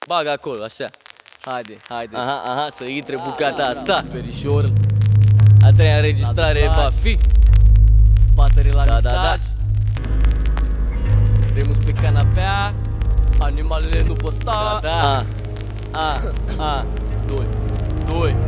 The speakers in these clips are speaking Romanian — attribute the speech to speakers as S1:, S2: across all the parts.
S1: Bagă acolo, așa. Haide. Aha, să intre bucata asta. Verișor. A treia înregistrare va fi. Pasăre la mixaj. Remus pe canapea. Animalele nu vor sta. Doi.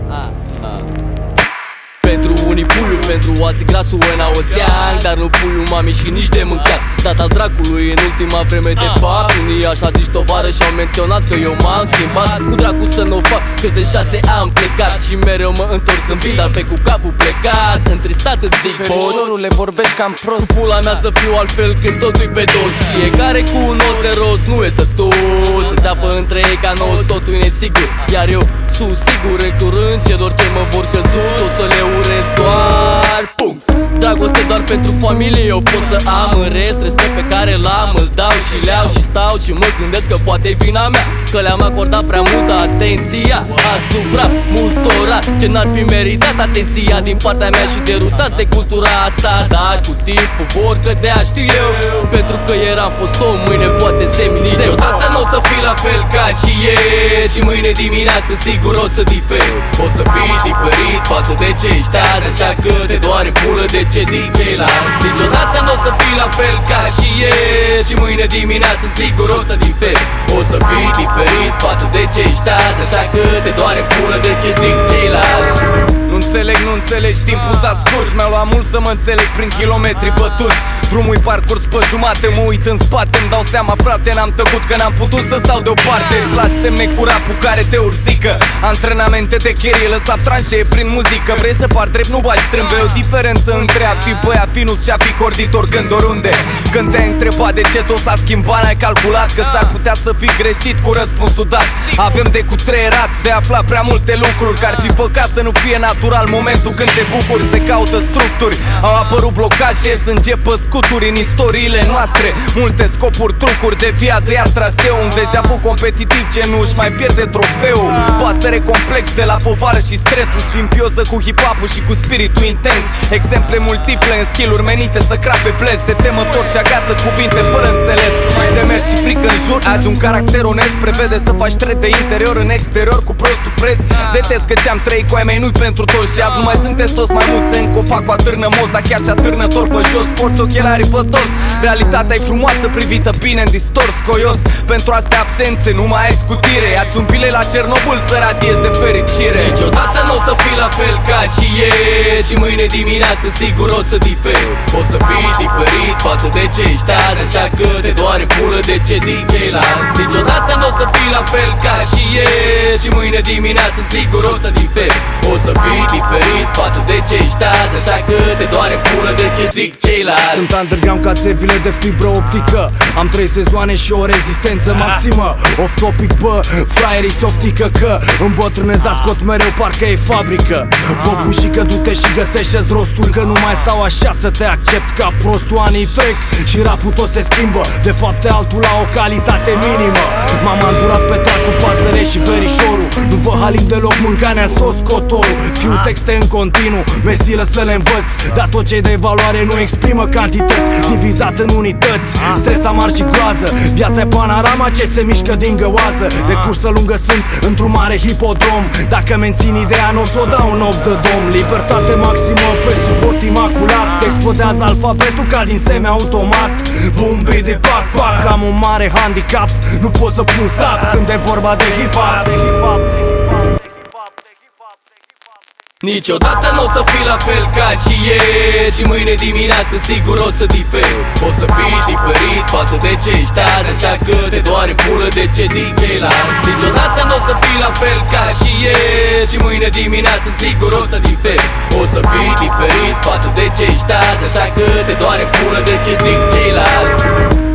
S1: Pentru unii puiul, pentru alții glasul în oțean. Dar nu puiul mami și nici de mâncat. Dat al dracului în ultima vreme de fapt. Unii așa zici tovară și-au menționat că eu m-am schimbat. Cu dracu să n-o fac, că de 6 am plecat. Și mereu mă întorc în vid, dar pe cu capul plecat. Întristat îți zic,
S2: Verișorule, vorbești cam prost.
S1: cu pula mea să fiu altfel când totul-i pe dos. Fiecare cu un os de rost, nu e sătos. Să țeapă între ei ca nos, totul e nesigur. Iar eu sunt sigur, în curând ce doar ce mă vor căzut, o să le urez doar pum. Dragoste doar pentru familie, eu pot să am în rest. Respect pe care l-am, îl dau și le-au și stau și mă gândesc că poate vina mea, că le-am acordat prea multă atenția asupra multora ce n-ar fi meritat atenția din partea mea și derutați de cultura asta. Dar cu timpul vor cădea, știu eu, pentru că eram fost om, mâine poate semni. Niciodată n-o să fii la fel ca și ieri și mâine dimineață sigur o să diferi. O să fii diferit față de ce ești azi, așa că te doare pulă de ce zic ceilalți. Niciodată n-o să fii la fel ca și ieri și mâine dimineață sigur o să diferi. O să fii diferit față de ce ești azi, așa că te doare pulă de ce zic ceilalți.
S2: Nu înțelegi, timpul s-a scurs. Mi-a luat mult să mă înțeleg prin kilometri bătuți. Drumul-i parcurs pe jumate, mă uit în spate. Îmi dau seama, frate, n-am tăcut că n-am putut să stau deoparte. Îți las semne cu rapul care te urzică. Antrenamente de cherie, lăsat tranșee prin muzică. Vrei să par drept, nu bagi strâmbe. E o diferență între a fi băiat finus și a fi corditor când oriunde. Când te-ai întrebat de ce tot s-a schimbat, n-ai calculat că s-ar putea să fi greșit cu răspunsul dat. Avem de cutreierat, de aflat prea multe lucruri, că ar fi păcat să nu fie natural momentul când te bucuri. Se caută structuri, au apărut blocaje, sânge pe scuturi în istoriile noastre. Multe scopuri, trucuri, deviază iar traseu. Un deja vu competitiv ce nu își mai pierde trofeul. Pasăre complex de la povară și stres, în simbioză cu hip-hop-ul și cu spiritul intens. Exemple multiple în skill-uri menite să crape ples. De temă tot ce agață cuvinte fără înțeles. De mers și frică în jur, azi un caracter onest prevede să faci tret de interior în exterior cu prostul preț. Detest că ce-am trăit cu ai mei nu-i pentru toți și nu mai sunteți toți mai mulți în copac cu atârnă moz, dar chiar și atârnător pe jos. Forți ochelarii pe toți, realitatea e frumoasă privită bine în distors coios. Pentru astea absențe nu mai ai scutire. Ia-ți un bilet la Cernobâl să radiezi de fericire.
S1: Niciodată n-o să fii la fel ca și ieri și mâine dimineață sigur o să diferi. O să fii diferit față de ce ești azi, așa că te doare pulă de ce zic ceilalți. Niciodată n-o să fii la fel ca și ieri și mâine dimineață sigur o să diferi. O să fii diferit față de ce ești azi, așa că te doare pulă de ce zic ceilalți.
S2: Sunt underground ca țevile de fibră optică. Am 3 sezoane și o rezistență maximă. Off topic, bă, fraierii softică că îmbătrânesc, dar scot mereu parcă e fabrică. Popușică, du-te și găsește-ți rostul, că nu mai stau așa să te accept ca prostul. Anii trec și rapul tot se schimbă, de fapt e altul la o calitate minimă. M-am anturat pe trac cu Pasăre și Verișorul. Nu vă halim deloc, mâncarea-ți tot scotorul. Scriu texte în continuu, mesilă să le învăț, dar tot ce-i de valoare nu exprimă cantități, divizat în unități. Stres amar și groază, viața e panorama ce se mișcă din găoază. De cursă lungă sunt într-un mare hipodrom. Dacă mențin ideea n-o s-o dau un 8 de dom. Libertate maximă pe suport imaculat. Explodează alfabetul ca din semi-automat. Bum, bidi, pac, pac. Am un mare handicap, nu pot să pun stat când e vorba de hip-hop.
S1: Niciodată n-o să fii la fel ca și ieri și mâine dimineață sigur o să diferi. O să fii diferit față de ce ești azi, așa că te doare pulă de ce zic ceilalți. Niciodată n-o să fii la fel ca și ieri și mâine dimineață sigur o să diferi. O să fii diferit față de ce ești azi, așa că te doare pulă de ce zic ceilalți.